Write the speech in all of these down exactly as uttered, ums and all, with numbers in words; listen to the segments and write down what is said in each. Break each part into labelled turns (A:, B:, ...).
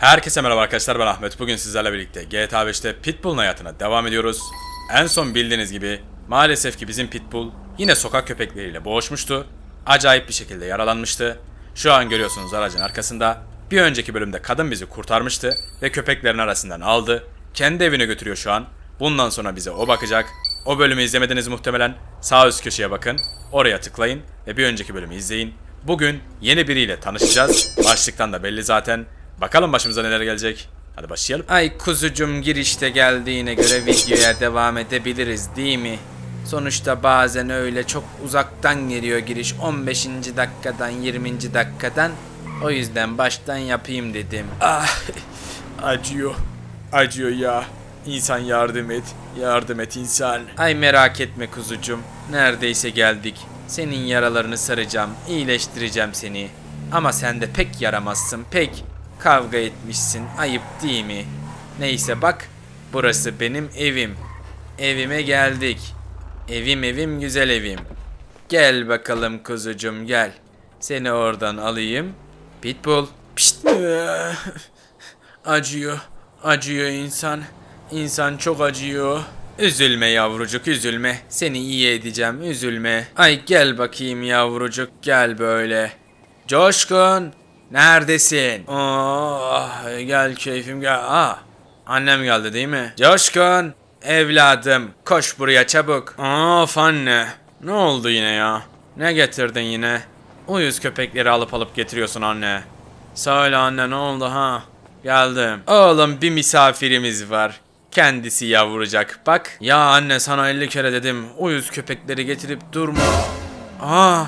A: Herkese merhaba arkadaşlar, ben Ahmet. Bugün sizlerle birlikte G T A beşte Pitbull'un hayatına devam ediyoruz. En son bildiğiniz gibi maalesef ki bizim Pitbull yine sokak köpekleriyle boğuşmuştu. Acayip bir şekilde yaralanmıştı. Şu an görüyorsunuz aracın arkasında. Bir önceki bölümde kadın bizi kurtarmıştı ve köpeklerin arasından aldı. Kendi evine götürüyor şu an. Bundan sonra bize o bakacak. O bölümü izlemediniz muhtemelen. Sağ üst köşeye bakın. Oraya tıklayın ve bir önceki bölümü izleyin. Bugün yeni biriyle tanışacağız. Başlıktan da belli zaten. Bakalım başımıza neler gelecek. Hadi başlayalım. Ay kuzucum, girişte geldiğine göre videoya devam edebiliriz değil mi? Sonuçta bazen öyle çok uzaktan geliyor giriş, on beşinci dakikadan yirminci dakikadan. O yüzden baştan yapayım dedim. Ah, acıyor. Acıyor ya. İnsan yardım et. Yardım et insan. Ay merak etme kuzucum. Neredeyse geldik. Senin yaralarını saracağım. İyileştireceğim seni. Ama sen de pek yaramazsın pek. Kavga etmişsin, ayıp değil mi? Neyse bak, burası benim evim. Evime geldik. Evim evim güzel evim. Gel bakalım kuzucum gel. Seni oradan alayım. Pitbull. Pişt. Acıyor. Acıyor insan. İnsan çok acıyor. Üzülme yavrucuk, üzülme. Seni iyi edeceğim, üzülme. Ay gel bakayım yavrucuk, gel böyle. Coşkun. Neredesin? Oh, gel keyfim gel. Aa, annem geldi değil mi? Coşkun, evladım, koş buraya çabuk. Of anne, ne oldu yine ya? Ne getirdin yine? Uyuz köpekleri alıp alıp getiriyorsun anne. Söyle anne, ne oldu ha? Geldim. Oğlum, bir misafirimiz var. Kendisi yavrucak bak. Ya anne, sana elli kere dedim. Uyuz köpekleri getirip durma. Aa.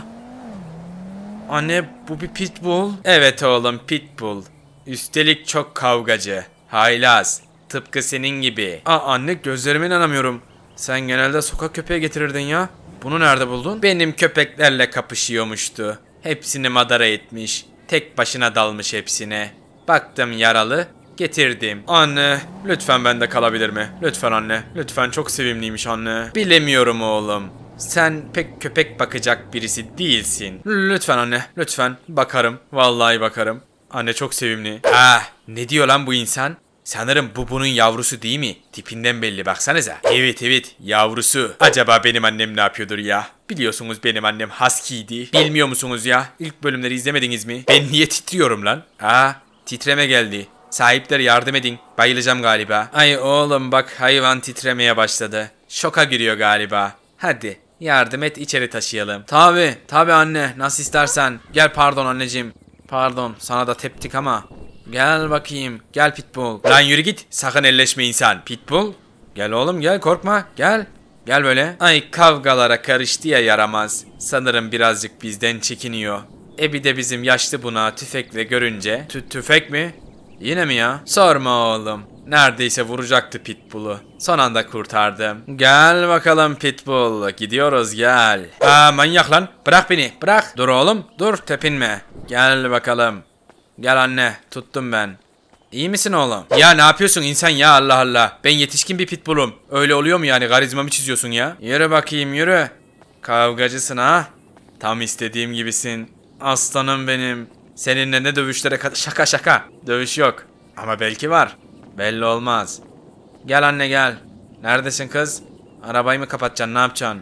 A: Anne, bu bir pitbull. Evet oğlum, pitbull. Üstelik çok kavgacı. Haylaz. Tıpkı senin gibi. Aa anne, gözlerime inanamıyorum. Sen genelde sokak köpeği getirirdin ya. Bunu nerede buldun? Benim köpeklerle kapışıyormuştu. Hepsini madara etmiş. Tek başına dalmış hepsine. Baktım yaralı. Getirdim. Anne, lütfen bende kalabilir mi? Lütfen anne. Lütfen, çok sevimliymiş anne. Bilemiyorum oğlum. Sen pek köpek bakacak birisi değilsin. Lütfen anne, lütfen. Bakarım. Vallahi bakarım. Anne çok sevimli. Ah, ne diyor lan bu insan? Sanırım bu bunun yavrusu değil mi? Tipinden belli, baksanıza. Evet evet, yavrusu. Acaba benim annem ne yapıyordur ya? Biliyorsunuz benim annem husky'ydi. Bilmiyor musunuz ya? İlk bölümleri izlemediniz mi? Ben niye titriyorum lan? Aa, titreme geldi. Sahipler yardım edin. Bayılacağım galiba. Ay oğlum bak, hayvan titremeye başladı. Şoka giriyor galiba. Hadi yardım et, içeri taşıyalım. Tabi tabi anne, nasıl istersen. Gel, pardon anneciğim. Pardon, sana da teptik ama. Gel bakayım, gel Pitbull. Lan yürü git, sakın elleşme insan. Pitbull, gel oğlum gel, korkma, gel. Gel böyle. Ay kavgalara karıştı ya yaramaz. Sanırım birazcık bizden çekiniyor. E bir de bizim yaşlı buna tüfekle görünce. Tü tüfek mi? Yine mi ya? Sorma oğlum. Neredeyse vuracaktı Pitbull'u. Son anda kurtardım. Gel bakalım Pitbull. Gidiyoruz, gel. Aa manyak lan. Bırak beni. Bırak. Dur oğlum. Dur, tepinme. Gel bakalım. Gel anne. Tuttum ben. İyi misin oğlum? Ya ne yapıyorsun insan ya, Allah Allah. Ben yetişkin bir Pitbull'um. Öyle oluyor mu yani? Karizmamı çiziyorsun ya. Yürü bakayım, yürü. Kavgacısın ha. Tam istediğim gibisin. Aslanım benim. Seninle ne dövüşlere kadar... Şaka şaka. Dövüş yok. Ama belki var. Belli olmaz. Gel anne gel. Neredesin kız? Arabayı mı kapatacaksın, ne yapacaksın?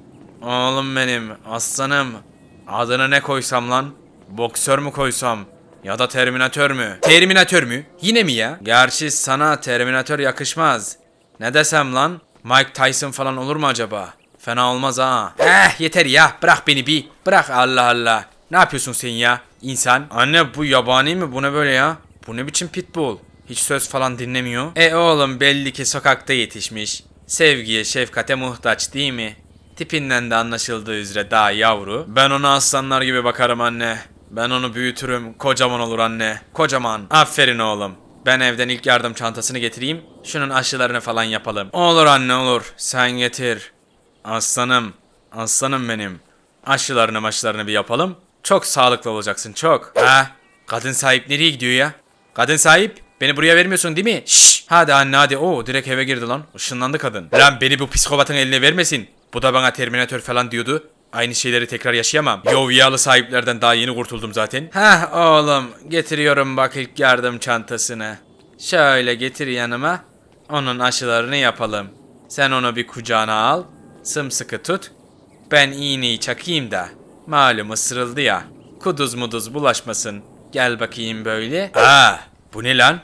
A: Oğlum benim, aslanım. Adını ne koysam lan? Boksör mü koysam? Ya da Terminatör mü? Terminatör mü? Yine mi ya? Gerçi sana Terminatör yakışmaz. Ne desem lan? Mike Tyson falan olur mu acaba? Fena olmaz ha. Eh yeter ya, bırak beni bir. Bırak, Allah Allah. Ne yapıyorsun sen ya? İnsan. Anne bu yabani mi? Bu ne böyle ya? Bu ne biçim Pitbull? Hiç söz falan dinlemiyor. E oğlum, belli ki sokakta yetişmiş. Sevgiye, şefkate muhtaç değil mi? Tipinden de anlaşıldığı üzere daha yavru. Ben ona aslanlar gibi bakarım anne. Ben onu büyütürüm. Kocaman olur anne. Kocaman. Aferin oğlum. Ben evden ilk yardım çantasını getireyim. Şunun aşılarını falan yapalım. Olur anne olur. Sen getir. Aslanım. Aslanım benim. Aşılarını maşılarını bir yapalım. Çok sağlıklı olacaksın, çok. Ha? Kadın sahip nereye gidiyor ya? Kadın sahip, beni buraya vermiyorsun değil mi? Şşş. Hadi anne hadi. Oo, direkt eve girdi lan. Işınlandı kadın. Lan beni bu psikopatın eline vermesin. Bu da bana Terminator falan diyordu. Aynı şeyleri tekrar yaşayamam. Yovyalı sahiplerden daha yeni kurtuldum zaten. Heh oğlum, getiriyorum bak ilk yardım çantasını. Şöyle getir yanıma. Onun aşılarını yapalım. Sen onu bir kucağına al. Sımsıkı tut. Ben iğneyi çakayım da. Malum ısırıldı ya. Kuduz muduz bulaşmasın. Gel bakayım böyle. Aa, bu ne lan?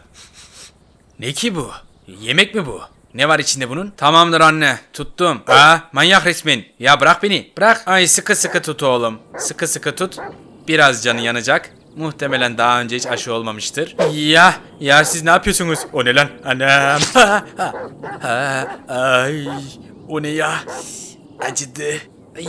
A: Ne ki bu? Yemek mi bu? Ne var içinde bunun? Tamamdır anne. Tuttum. Aa, manyak resmin. Ya bırak beni. Bırak. Ay sıkı sıkı tut oğlum. Sıkı sıkı tut. Biraz canı yanacak. Muhtemelen daha önce hiç aşı olmamıştır. Ya, ya siz ne yapıyorsunuz? O ne lan? Anam. Ha, ha, ha, ay, o ne ya? Acıdı. Ay.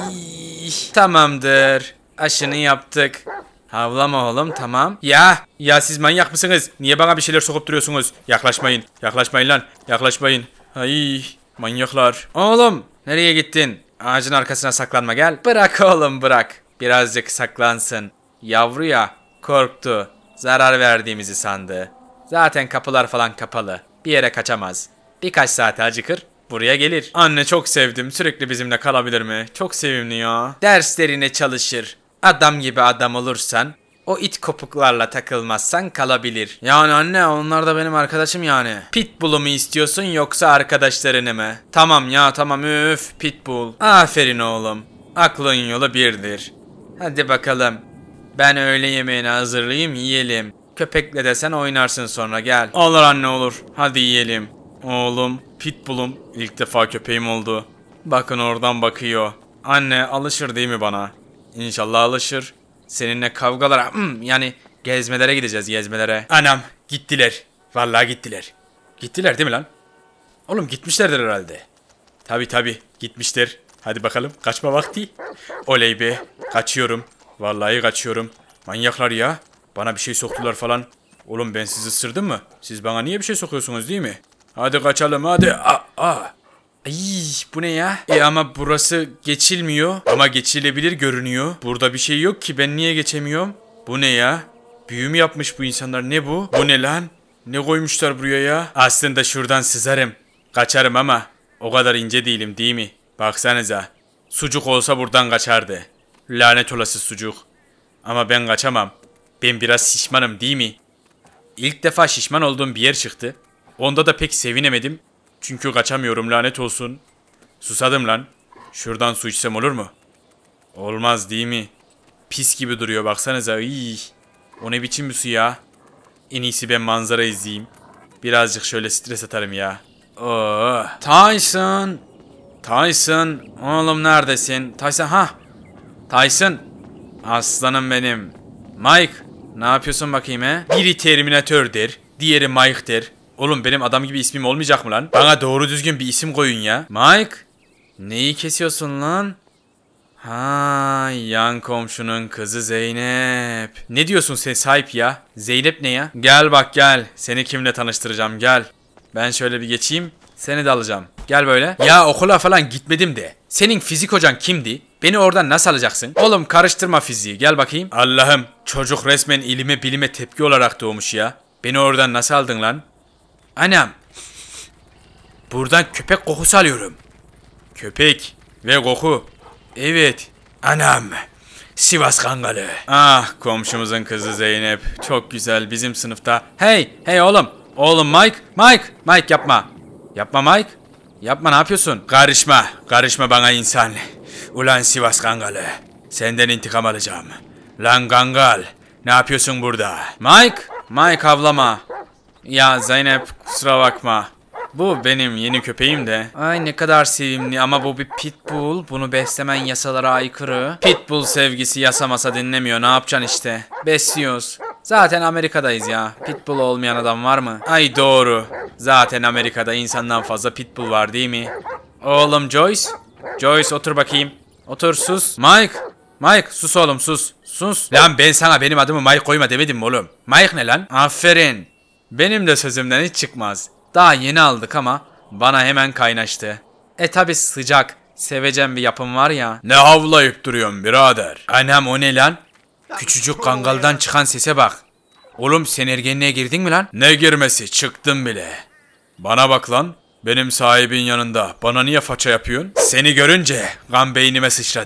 A: Tamamdır. Aşını yaptık. Havlama oğlum, tamam. Ya, ya siz manyak mısınız? Niye bana bir şeyler sokup duruyorsunuz? Yaklaşmayın. Yaklaşmayın lan. Yaklaşmayın. Ay, manyaklar. Oğlum, nereye gittin? Ağacın arkasına saklanma, gel. Bırak oğlum, bırak. Birazcık saklansın. Yavru ya, korktu. Zarar verdiğimizi sandı. Zaten kapılar falan kapalı. Bir yere kaçamaz. Birkaç saate acıkır. Buraya gelir. Anne çok sevdim. Sürekli bizimle kalabilir mi? Çok sevimli ya. Derslerine çalışır. Adam gibi adam olursan, o it kopuklarla takılmazsan kalabilir. Yani anne, onlar da benim arkadaşım yani. Pitbull'u mu istiyorsun yoksa arkadaşlarını mı? Tamam ya, tamam, üf, Pitbull. Aferin oğlum. Aklın yolu birdir. Hadi bakalım. Ben öğle yemeğini hazırlayayım, yiyelim. Köpekle de sen oynarsın sonra, gel. Olur anne, olur. Hadi yiyelim. Oğlum, Pitbull'um ilk defa köpeğim oldu. Bakın oradan bakıyor. Anne alışır değil mi bana? İnşallah alışır. Seninle kavgalara, hmm, yani gezmelere gideceğiz, gezmelere. Anam, gittiler. Vallahi gittiler. Gittiler değil mi lan? Oğlum gitmişlerdir herhalde. Tabi tabi gitmiştir. Hadi bakalım, kaçma vakti. Oley be, kaçıyorum. Vallahi kaçıyorum. Manyaklar ya. Bana bir şey soktular falan. Oğlum ben sizi ısırdım mı? Siz bana niye bir şey sokuyorsunuz değil mi? Hadi kaçalım hadi. Aa, aa. Ay, bu ne ya? E ama burası geçilmiyor. Ama geçilebilir görünüyor. Burada bir şey yok ki, ben niye geçemiyorum? Bu ne ya? Büyü mü yapmış bu insanlar, ne bu? Bu ne lan? Ne koymuşlar buraya ya? Aslında şuradan sızarım. Kaçarım ama o kadar ince değilim değil mi? Baksanıza. Sucuk olsa buradan kaçardı. Lanet olası sucuk. Ama ben kaçamam. Ben biraz şişmanım değil mi? İlk defa şişman olduğum bir yer çıktı. Onda da pek sevinemedim. Çünkü kaçamıyorum, lanet olsun. Susadım lan. Şuradan su içsem olur mu? Olmaz değil mi? Pis gibi duruyor baksanıza. İy. O ne biçim bir su ya? En iyisi ben manzara izleyeyim. Birazcık şöyle stres atarım ya. Oo. Tyson. Tyson. Oğlum neredesin? Tyson, ha. Tyson. Aslanım benim. Mike. Ne yapıyorsun bakayım he? Biri Terminator'dir. Diğeri Mike'dir. Oğlum benim adam gibi ismim olmayacak mı lan? Bana doğru düzgün bir isim koyun ya. Mike. Neyi kesiyorsun lan? Ha, yan komşunun kızı Zeynep. Ne diyorsun sen sahip ya? Zeynep ne ya? Gel bak gel. Seni kimle tanıştıracağım, gel. Ben şöyle bir geçeyim. Seni de alacağım. Gel böyle. Ya okula falan gitmedim de. Senin fizik hocan kimdi? Beni oradan nasıl alacaksın? Oğlum karıştırma fiziği. Gel bakayım. Allah'ım. Çocuk resmen ilime bilime tepki olarak doğmuş ya. Beni oradan nasıl aldın lan? Anam. Buradan köpek kokusu alıyorum. Köpek ve koku. Evet. Anam. Sivas Kangalı. Ah, komşumuzun kızı Zeynep. Çok güzel, bizim sınıfta. Hey, hey oğlum. Oğlum Mike. Mike. Mike yapma. Yapma Mike. Yapma, ne yapıyorsun? Karışma. Karışma bana insan. Ulan Sivas Kangalı. Senden intikam alacağım. Lan Kangal. Ne yapıyorsun burada? Mike. Mike havlama. Ya Zeynep kusura bakma. Bu benim yeni köpeğim de. Ay ne kadar sevimli ama bu bir pitbull. Bunu beslemen yasalara aykırı. Pitbull sevgisi yasa masa dinlemiyor. Ne yapacaksın işte? Besliyoruz. Zaten Amerika'dayız ya. Pitbull olmayan adam var mı? Ay doğru. Zaten Amerika'da insandan fazla pitbull var değil mi? Oğlum Joyce. Joyce otur bakayım. Otur, sus. Mike. Mike sus oğlum, sus. Sus. Lan ben sana benim adımı Mike koyma demedim mi oğlum? Mike ne lan? Aferin. Benim de sözümden hiç çıkmaz. Daha yeni aldık ama bana hemen kaynaştı. E tabi sıcak, sevecen bir yapım var ya. Ne havlayıp duruyorsun birader? Anam o ne lan? Küçücük kangaldan çıkan sese bak. Oğlum sen ergenliğe girdin mi lan? Ne girmesi, çıktım bile. Bana bak lan. Benim sahibin yanında bana niye faça yapıyorsun? Seni görünce kan beynime sıçradı.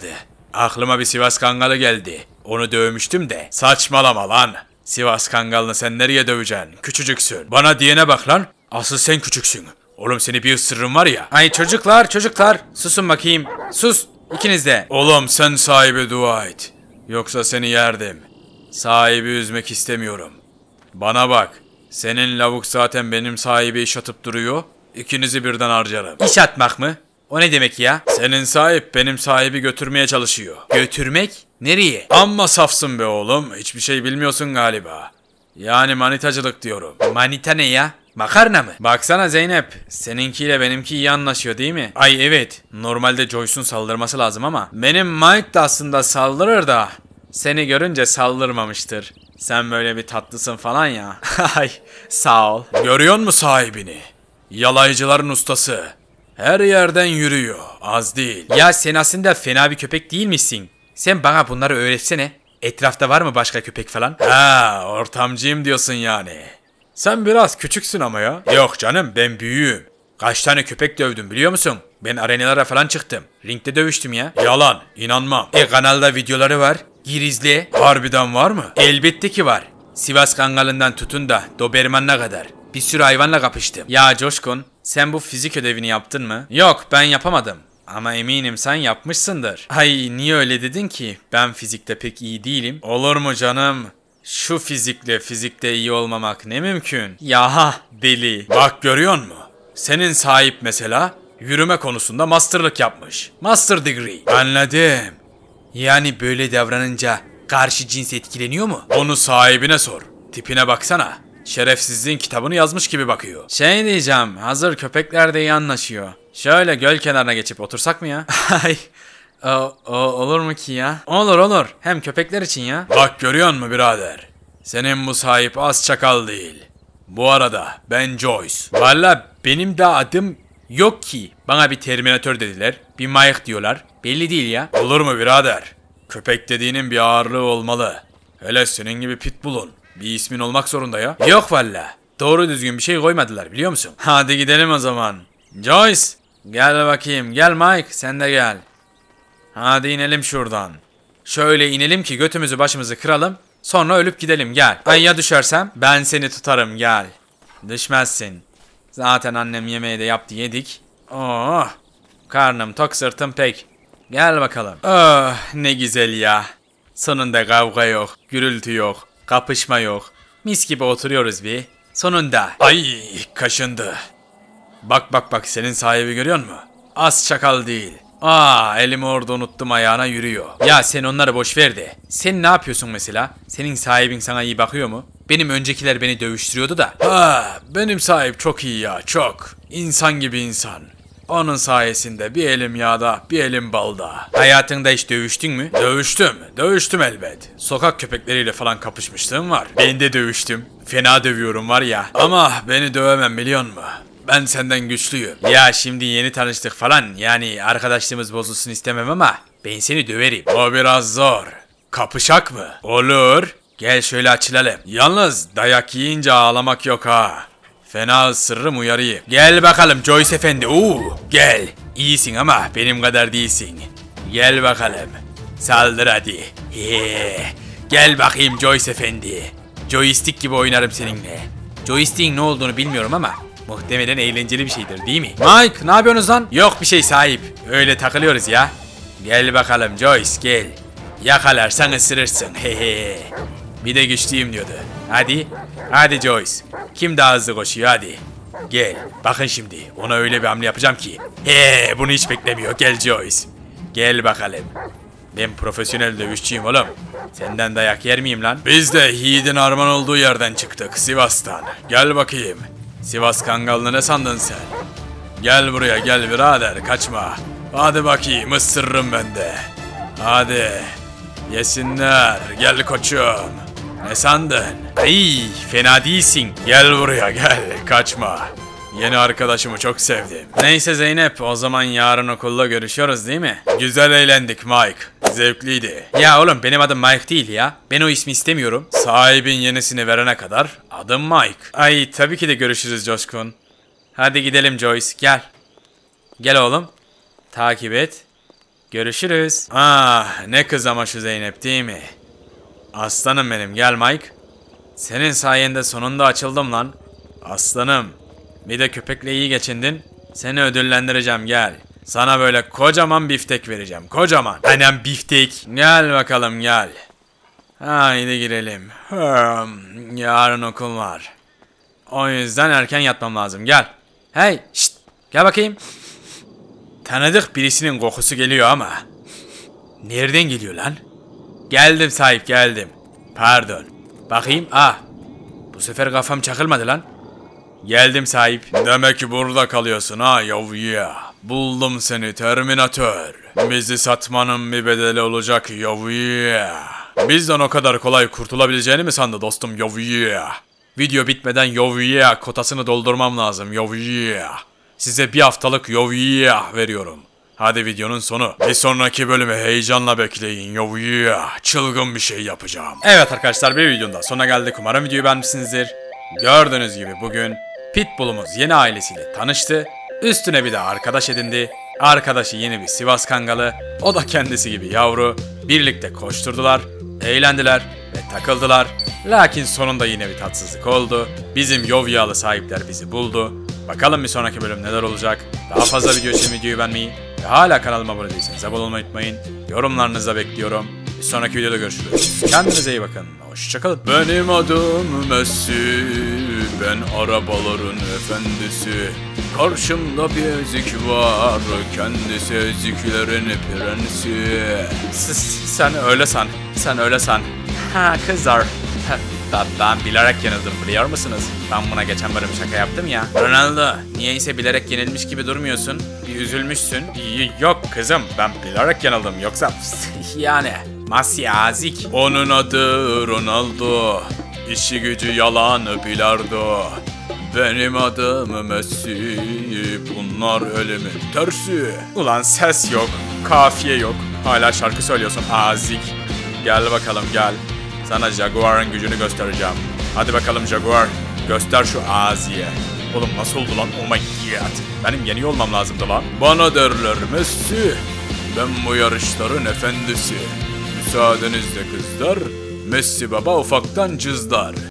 A: Aklıma bir Sivas Kangalı geldi. Onu dövmüştüm de. Saçmalama lan. Sivas Kangalını sen nereye döveceksin? Küçücüksün. Bana diyene bak lan. Asıl sen küçüksün. Oğlum seni bir ısırırım var ya. Ay çocuklar çocuklar. Susun bakayım. Sus. İkiniz de. Oğlum sen sahibi dua et. Yoksa seni yerdim. Sahibi üzmek istemiyorum. Bana bak. Senin lavuk zaten benim sahibi iş atıp duruyor. İkinizi birden harcarım. İş atmak mı? O ne demek ya? Senin sahip benim sahibi götürmeye çalışıyor. Götürmek? Nereye? Amma safsın be oğlum. Hiçbir şey bilmiyorsun galiba. Yani manitacılık diyorum. Manita ne ya? Makarna mı? Baksana Zeynep. Seninkiyle benimki iyi anlaşıyor değil mi? Ay evet. Normalde Joyce'un saldırması lazım ama. Benim Mike de aslında saldırır da. Seni görünce saldırmamıştır. Sen böyle bir tatlısın falan ya. Ay sağ ol. Görüyor musun sahibini? Yalayıcıların ustası. Her yerden yürüyor. Az değil. Ya sen aslında fena bir köpek değil misin? Sen bana bunları öğretsene. Etrafta var mı başka köpek falan? Ha, ortamcıyım diyorsun yani. Sen biraz küçüksün ama ya. Yok canım ben büyüğüm. Kaç tane köpek dövdüm biliyor musun? Ben arenalara falan çıktım. Ringde dövüştüm ya. Yalan, inanmam. E kanalda videoları var. Gir izle. Harbiden var mı? Elbette ki var. Sivas Kangalı'ndan tutun da Doberman'a kadar. Bir sürü hayvanla kapıştım. Ya Coşkun, sen bu fizik ödevini yaptın mı? Yok, ben yapamadım. Ama eminim sen yapmışsındır. Ay niye öyle dedin ki? Ben fizikte pek iyi değilim. Olur mu canım? Şu fizikle fizikte iyi olmamak ne mümkün? Yaha deli. Bak görüyor musun? Senin sahip mesela yürüme konusunda masterlık yapmış. Master degree. Anladım. Yani böyle davranınca karşı cins etkileniyor mu? Onu sahibine sor. Tipine baksana. Şerefsizliğin kitabını yazmış gibi bakıyor. Şey diyeceğim, hazır köpekler de iyi anlaşıyor. Şöyle göl kenarına geçip otursak mı ya? Ay, o, o, olur mu ki ya? Olur olur, hem köpekler için ya. Bak görüyor musun birader? Senin bu sahip az çakal değil. Bu arada ben Joyce. Valla benim de adım yok ki. Bana bir Terminator dediler, bir Mike diyorlar. Belli değil ya. Olur mu birader? Köpek dediğinin bir ağırlığı olmalı. Hele senin gibi pitbull'un. Bir ismin olmak zorunda ya. Yok valla. Doğru düzgün bir şey koymadılar biliyor musun? Hadi gidelim o zaman. Joyce. Gel bakayım. Gel Mike. Sen de gel. Hadi inelim şuradan. Şöyle inelim ki götümüzü başımızı kıralım. Sonra ölüp gidelim gel. Ay ya düşersem? Ben seni tutarım gel. Düşmezsin. Zaten annem yemeği de yaptı yedik. Oh. Karnım tok sırtım pek. Gel bakalım. Oh ne güzel ya. Sonunda kavga yok. Gürültü yok. Kapışma yok. Mis gibi oturuyoruz bir. Sonunda. Ay kaşındı. Bak bak bak senin sahibi görüyor musun? Az çakal değil. Aa elimi orada unuttum ayağına yürüyor. Ya sen onları boş ver de. Sen ne yapıyorsun mesela? Senin sahibin sana iyi bakıyor mu? Benim öncekiler beni dövüştürüyordu da. Ha benim sahip çok iyi ya çok. İnsan gibi insan. Onun sayesinde bir elim yağda, bir elim balda. Hayatında hiç dövüştün mü? Dövüştüm, dövüştüm elbet. Sokak köpekleriyle falan kapışmışlığım var. Ben de dövüştüm. Fena dövüyorum var ya. Ama beni dövemem biliyor musun? Ben senden güçlüyüm. Ya şimdi yeni tanıştık falan. Yani arkadaşlığımız bozulsun istemem ama ben seni döverim. O biraz zor. Kapışak mı? Olur. Gel şöyle açılalım. Yalnız dayak yiyince ağlamak yok ha. Fena ısırırım uyarıyı. Gel bakalım Joyce efendi. Oo, gel. İyisin ama benim kadar değilsin. Gel bakalım. Saldır hadi. Hee. Gel bakayım Joyce efendi. Joystick gibi oynarım seninle. Joystick'in ne olduğunu bilmiyorum ama muhtemelen eğlenceli bir şeydir değil mi? Mike ne yapıyorsunuz lan? Yok bir şey sahip. Öyle takılıyoruz ya. Gel bakalım Joyce gel. Yakalarsan ısırırsın. Hehe. Bir de güçlüyüm diyordu. Hadi. Hadi Joyce. Kim daha hızlı koşuyor hadi. Gel. Bakın şimdi. Ona öyle bir hamle yapacağım ki. He, bunu hiç beklemiyor. Gel Joyce. Gel bakalım. Ben profesyonel dövüşçüyüm oğlum. Senden dayak yer miyim lan? Biz de yiğidin arman olduğu yerden çıktık. Sivas'tan. Gel bakayım. Sivas Kangalı'nı ne sandın sen? Gel buraya gel birader. Kaçma. Hadi bakayım ısırırım ben de. Hadi. Yesinler. Gel koçum. Ne sandın? Ay fena değilsin. Gel buraya gel. Kaçma. Yeni arkadaşımı çok sevdim. Neyse Zeynep o zaman yarın okulda görüşüyoruz değil mi? Güzel eğlendik Mike. Zevkliydi. Ya oğlum benim adım Mike değil ya. Ben o ismi istemiyorum. Sahibin yenisini verene kadar adım Mike. Ay tabii ki de görüşürüz Coşkun. Hadi gidelim Joyce gel. Gel oğlum. Takip et. Görüşürüz. Ah ne kız ama şu Zeynep değil mi? Aslanım benim, gel Mike. Senin sayende sonunda açıldım lan. Aslanım. Bir de köpekle iyi geçindin. Seni ödüllendireceğim, gel. Sana böyle kocaman biftek vereceğim. Kocaman. Aynen biftek. Gel bakalım gel. Haydi girelim. Hmm, yarın okul var. O yüzden erken yatmam lazım. Gel. Hey şşt. Gel bakayım. Tanıdık birisinin kokusu geliyor ama. Nereden geliyor lan? Geldim sahip geldim. Pardon. Bakayım. Ah. Bu sefer kafam çakılmadı lan. Geldim sahip. Demek ki burada kalıyorsun ha yavuya. Buldum seni Terminator. Bizi satmanın bir bedeli olacak yavuya. Bizden o kadar kolay kurtulabileceğini mi sandı dostum yavuya? Video bitmeden yavuya kotasını doldurmam lazım yavuya. Size bir haftalık yavuya veriyorum. Hadi videonun sonu. Bir sonraki bölümü heyecanla bekleyin yavuya. Çılgın bir şey yapacağım. Evet arkadaşlar, bir videonun da sonuna geldik. Umarım videoyu beğenmişsinizdir. Gördüğünüz gibi bugün Pitbull'umuz yeni ailesiyle tanıştı. Üstüne bir de arkadaş edindi. Arkadaşı yeni bir Sivas Kangalı. O da kendisi gibi yavru. Birlikte koşturdular, eğlendiler ve takıldılar. Lakin sonunda yine bir tatsızlık oldu. Bizim Yovyalı sahipler bizi buldu. Bakalım bir sonraki bölüm neler olacak. Daha fazla video için videoyu beğenmeyi ve hala kanalıma abone değilseniz abone olmayı unutmayın. Yorumlarınızı bekliyorum. Bir sonraki videoda görüşürüz. Kendinize iyi bakın. Hoşçakalın. Benim adım Messi. Ben arabaların efendisi. Karşımda bir ezik var. Kendisi eziklerin prensi. S sen öyle san. Sen öyle san. Ha kızlar. Ben, ben bilerek yenildim biliyor musunuz? Ben buna geçen bölüm şaka yaptım ya. Ronaldo, niyeyse bilerek yenilmiş gibi durmuyorsun. Bir üzülmüşsün. Y yok kızım, ben bilerek yenildim. Yoksa yani Messi azik. Onun adı Ronaldo. İşi gücü yalan bilardo. Benim adım Messi. Bunlar elimin tersi. Ulan ses yok, kafiye yok. Hala şarkı söylüyorsun azik. Gel bakalım gel. Sana Jaguar'ın gücünü göstereceğim. Hadi bakalım Jaguar. Göster şu Azi'ye. Oğlum nasıl oldu lan? Oh my god. Benim yeniyor olmam lazımdı lan. Bana derler Messi. Ben bu yarışların efendisi. Müsaadenizle kızlar. Messi baba ufaktan cızlar.